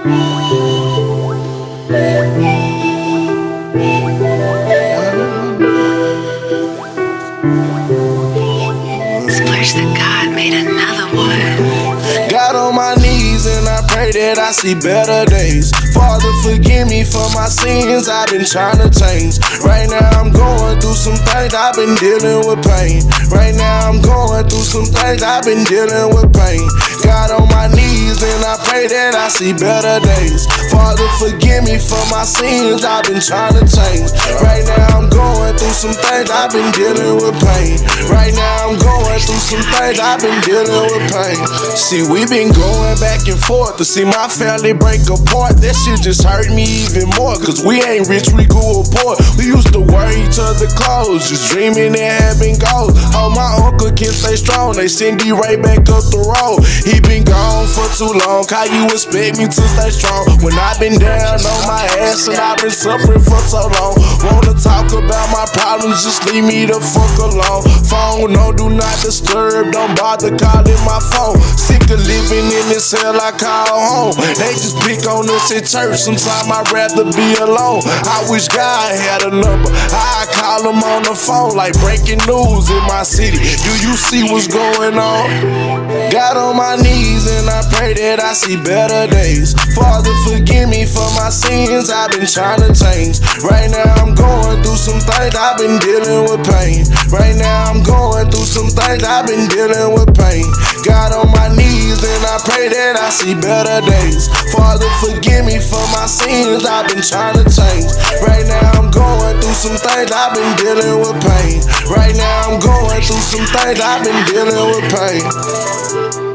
Splash the God made another one. Got on my knees and I pray that I see better days. Father, forgive me for my sins, I've been trying to change. Right now I'm going through some things, I've been dealing with pain. Right now I'm going through some things, I've been dealing with pain. Got on my knees and I pray that I see better days. Father, forgive me for my sins, I've been trying to change. Right now I'm going through some things, I've been dealing with pain. Right now I'm going through some things, I've been dealing with pain. See, we been going back and forth to see my family break apart. That shit just hurt me even more, cause we ain't rich, we grew up poor. We used to wear each other clothes, just dreaming and having goals. Oh, my uncle can stay strong, they send D right back up the road. He been gone for too long, how you expect me to stay strong when I've been down on my ass and I've been suffering for so long? Wanna talk about my problems, just leave me the fuck alone. Phone, no, do not disturb, don't bother calling my phone. Sick of living in this hell I call home. They just pick on us at church, sometimes I'd rather be alone. I wish God had a number, I call him on the phone like breaking news in my city. Do you see what's going on? Got on my knees and I pray that I see better days. Father, forgive me for my sins, I've been trying to change. Right now I'm going through some things, I've been dealing with pain. Right now I'm going through some things, I've been dealing with pain. Got on my knees and I pray that I see better days. Father, forgive me for my sins, I've been trying to change. Right now I'm going through some things, I've been dealing with pain. Right now I'm going through some things, I've been dealing with pain.